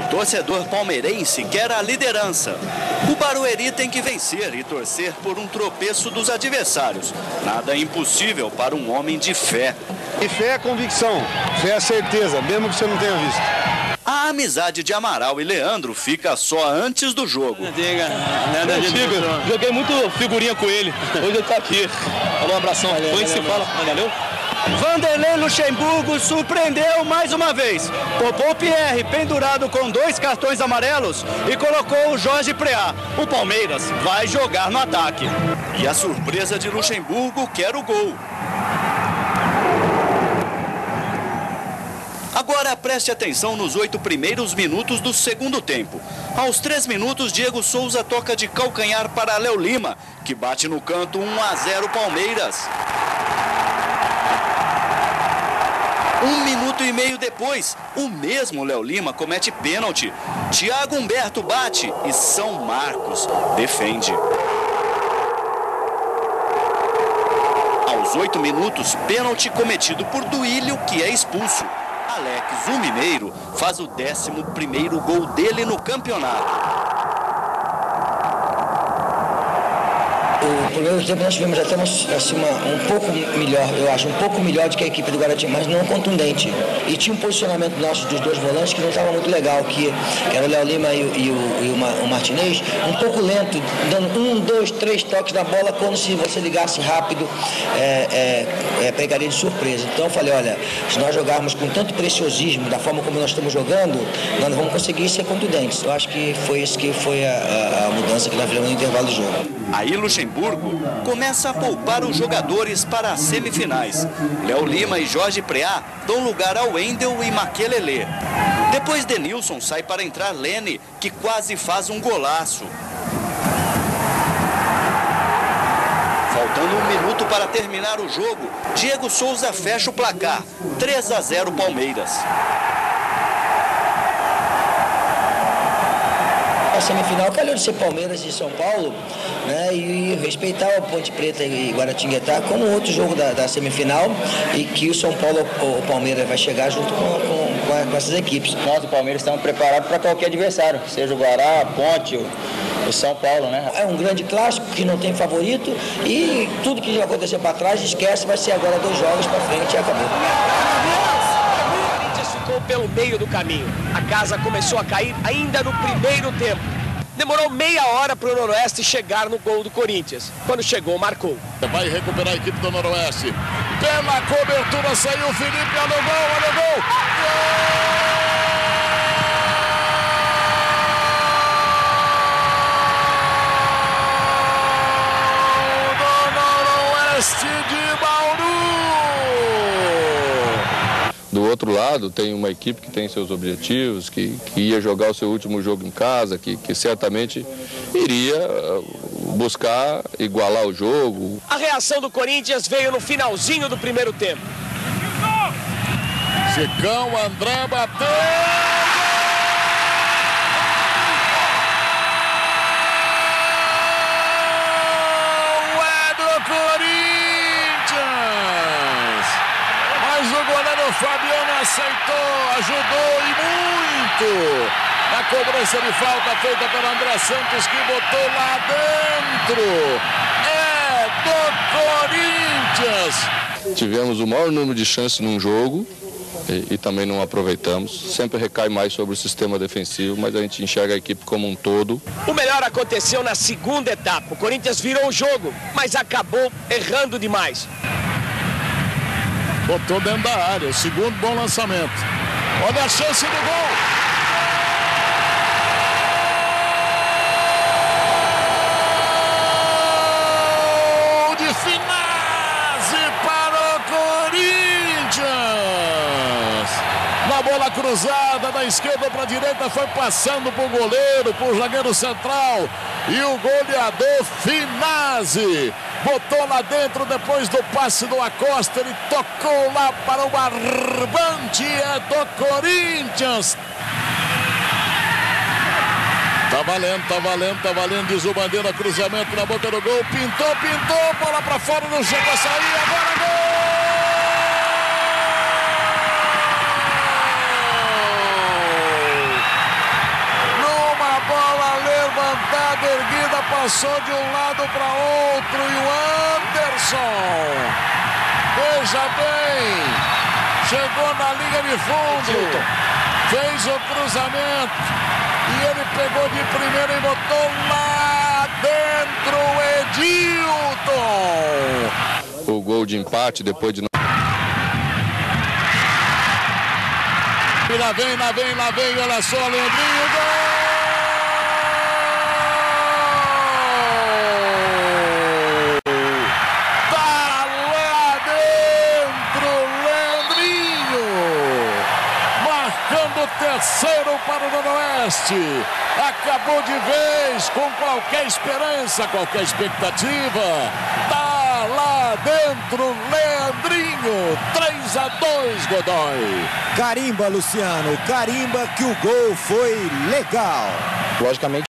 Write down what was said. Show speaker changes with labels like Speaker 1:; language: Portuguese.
Speaker 1: torcedor palmeirense quer a liderança. O Barueri tem que vencer e torcer por um tropeço dos adversários. Nada é impossível para um homem de fé.
Speaker 2: E fé é convicção, fé é certeza, mesmo que você não tenha visto.
Speaker 1: A amizade de Amaral e Leandro fica só antes do jogo.
Speaker 3: Joguei muito figurinha com ele. Hoje ele tá aqui. Falou, um abração. Hoje se fala. Valeu.
Speaker 1: Vanderlei Luxemburgo surpreendeu mais uma vez. Poupou Pierre, pendurado com 2 cartões amarelos, e colocou o Jorge Preá. O Palmeiras vai jogar no ataque. E a surpresa de Luxemburgo quer o gol. Agora preste atenção nos 8 primeiros minutos do segundo tempo. Aos 3 minutos, Diego Souza toca de calcanhar para Léo Lima, que bate no canto. 1-0 Palmeiras. 1 minuto e meio depois, o mesmo Léo Lima comete pênalti. Thiago Humberto bate e São Marcos defende. Aos 8 minutos, pênalti cometido por Duílio, que é expulso. Alex, o mineiro, faz o 11º gol dele no campeonato.
Speaker 4: O primeiro tempo nós tivemos até um pouco melhor, eu acho, um pouco melhor do que a equipe do Guaratiba, mas não contundente. E tinha um posicionamento nosso dos 2 volantes que não estava muito legal, que era o Léo Lima e o Martinez, um pouco lento, dando 1, 2, 3 toques na bola, quando se você ligasse rápido, pegaria de surpresa. Então eu falei, olha, se nós jogarmos com tanto preciosismo, da forma como nós estamos jogando, nós não vamos conseguir ser contundentes. Eu acho que foi isso que foi a mudança que nós fizemos no intervalo do jogo.
Speaker 1: Aí Luxemburgo começa a poupar os jogadores para as semifinais. Léo Lima e Jorge Preá dão lugar ao Wendel e Maquelele. Depois Denilson sai para entrar Lene, que quase faz um golaço. Faltando 1 minuto para terminar o jogo, Diego Souza fecha o placar. 3-0 Palmeiras.
Speaker 4: A semifinal calhou de ser Palmeiras e São Paulo, né, e respeitar o Ponte Preta e Guaratinguetá como outro jogo da semifinal, e que o São Paulo ou o Palmeiras vai chegar junto com essas equipes.
Speaker 5: Nós, o Palmeiras, estamos preparados para qualquer adversário, seja o Guará, a Ponte, o São Paulo, né?
Speaker 4: É um grande clássico que não tem favorito, e tudo que já aconteceu para trás, esquece, vai ser agora 2 jogos para frente e acabou.
Speaker 6: Ficou pelo meio do caminho. A casa começou a cair ainda no primeiro tempo. Demorou meia hora para o Noroeste chegar no gol do Corinthians. Quando chegou, marcou.
Speaker 7: Vai recuperar a equipe do Noroeste. Pela cobertura saiu o Felipe, olha o gol, olha o gol! Gol do Noroeste de Bauru!
Speaker 8: Do outro lado, tem uma equipe que tem seus objetivos, que ia jogar o seu último jogo em casa, que certamente iria buscar igualar o jogo.
Speaker 6: A reação do Corinthians veio no finalzinho do primeiro tempo.
Speaker 7: Chicão, André bateu! Fabiano aceitou, ajudou e muito na cobrança de falta feita pelo André Santos, que botou lá dentro. É do Corinthians.
Speaker 8: Tivemos o maior número de chances num jogo e também não aproveitamos. Sempre recai mais sobre o sistema defensivo, mas a gente enxerga a equipe como um todo.
Speaker 6: O melhor aconteceu na segunda etapa. O Corinthians virou o jogo, mas acabou errando demais.
Speaker 7: Botou dentro da área, o segundo bom lançamento. Olha a chance do gol! Gol de Finazzi para o Corinthians! Na bola cruzada, da esquerda para a direita, foi passando para o goleiro, para o zagueiro central. E o goleador Finazzi botou lá dentro depois do passe do Acosta, ele tocou lá para o barbante, é do Corinthians. Tá valendo, diz o Bandeira, cruzamento na boca do gol, pintou, bola para fora, não chegou a sair, agora gol! passou de um lado para outro e o Anderson, veja bem, chegou na linha de fundo, fez o cruzamento e ele pegou de primeira e botou lá dentro o Edilton.
Speaker 8: O gol de empate depois de...
Speaker 7: E lá vem, olha só, Leandrinho, gol! Tá lá dentro, Leandrinho! Marcando o terceiro para o Noroeste. Acabou de vez, com qualquer esperança, qualquer expectativa. Tá lá dentro, Leandrinho. 3-2, Godoy.
Speaker 9: Carimba, Luciano, carimba que o gol foi legal.
Speaker 5: Logicamente